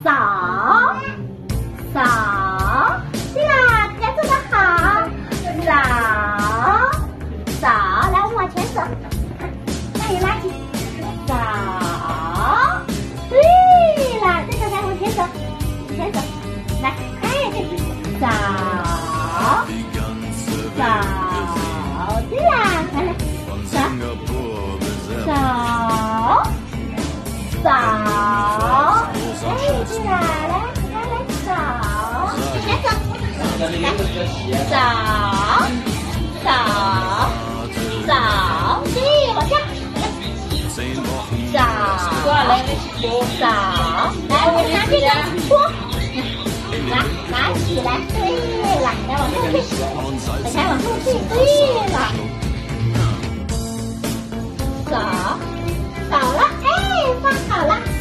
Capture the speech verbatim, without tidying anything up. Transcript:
扫扫，对啦，这样做得好。扫扫，来，我们往前走，那也拉起。扫，对了，这个来往前走，往前走，来，哎，对，扫扫，对啦，来来，扫扫扫，哎，对啦，来来来扫，往前走，来，扫扫扫，对，往下。扫，过来，来拨扫，来，我拿这个拨，来，拿起来，对了，来往后退，来往后退，对了，扫，扫了，哎，放好了。